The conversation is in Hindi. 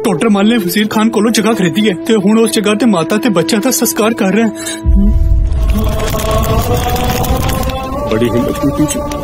टोटर माल ने वजीर खान कोलों जगह खरीदी है ते हुण उस जगह ते माता ते बच्चा दा संस्कार कर रहे हैं। बड़ी हिम्मत की